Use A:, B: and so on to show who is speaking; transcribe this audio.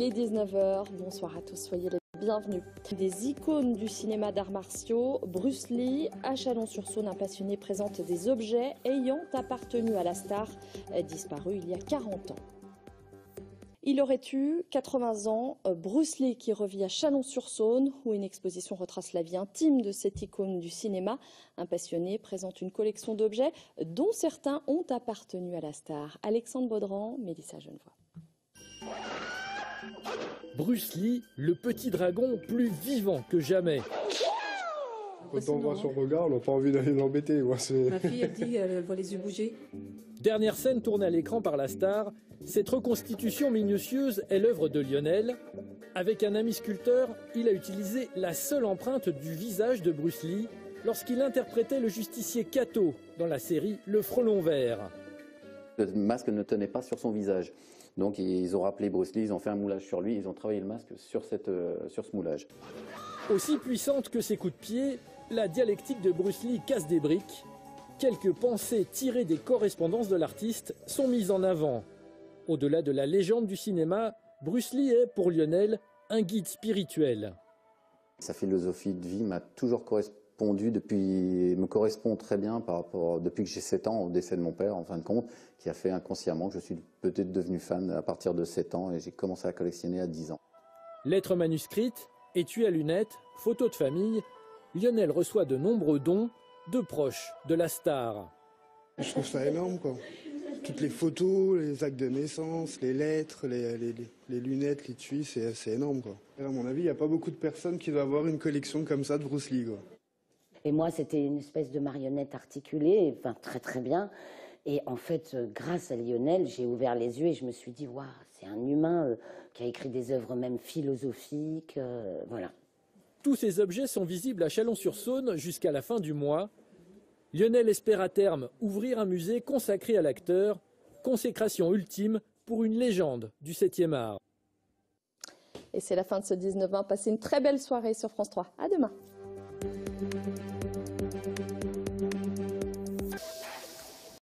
A: Il est 19 h, bonsoir à tous, soyez les bienvenus. Des icônes du cinéma d'arts martiaux, Bruce Lee, à Chalon-sur-Saône, un passionné présente des objets ayant appartenu à la star, disparue il y a 40 ans. Il aurait eu 80 ans, Bruce Lee qui revit à Chalon-sur-Saône, où une exposition retrace la vie intime de cette icône du cinéma. Un passionné présente une collection d'objets dont certains ont appartenu à la star. Alexandre Baudran, Mélissa Genevoix.
B: Bruce Lee, le petit dragon plus vivant que jamais.
C: Quand on voit son regard, on n'a pas envie d'aller l'embêter.
D: Ma fille, elle dit, elle voit les yeux bouger.
B: Dernière scène tournée à l'écran par la star, cette reconstitution minutieuse est l'œuvre de Lionel. Avec un ami sculpteur, il a utilisé la seule empreinte du visage de Bruce Lee lorsqu'il interprétait le justicier Kato dans la série Le Frelon Vert.
E: Le masque ne tenait pas sur son visage. Donc ils ont rappelé Bruce Lee, ils ont fait un moulage sur lui, ils ont travaillé le masque sur ce moulage.
B: Aussi puissante que ses coups de pied, la dialectique de Bruce Lee casse des briques. Quelques pensées tirées des correspondances de l'artiste sont mises en avant. Au-delà de la légende du cinéma, Bruce Lee est, pour Lionel, un guide spirituel.
E: Sa philosophie de vie m'a toujours correspondu, me correspond très bien depuis que j'ai 7 ans, au décès de mon père, en fin de compte, qui a fait inconsciemment que je suis peut-être devenu fan à partir de 7 ans et j'ai commencé à collectionner à 10 ans.
B: Lettres manuscrites, étui à lunettes, photos de famille, Lionel reçoit de nombreux dons de proches de la star.
C: Je trouve ça énorme, quoi. Toutes les photos, les actes de naissance, les lettres, les lunettes, l'étui, c'est énorme, quoi. Et à mon avis, il n'y a pas beaucoup de personnes qui doivent avoir une collection comme ça de Bruce Lee, quoi.
F: Et moi, c'était une espèce de marionnette articulée, enfin très très bien. Et en fait, grâce à Lionel, j'ai ouvert les yeux et je me suis dit, waouh, c'est un humain qui a écrit des œuvres même philosophiques, voilà.
B: Tous ces objets sont visibles à Chalon-sur-Saône jusqu'à la fin du mois. Lionel espère à terme ouvrir un musée consacré à l'acteur, consécration ultime pour une légende du 7e art.
A: Et c'est la fin de ce 19 h. Passez une très belle soirée sur France 3. À demain.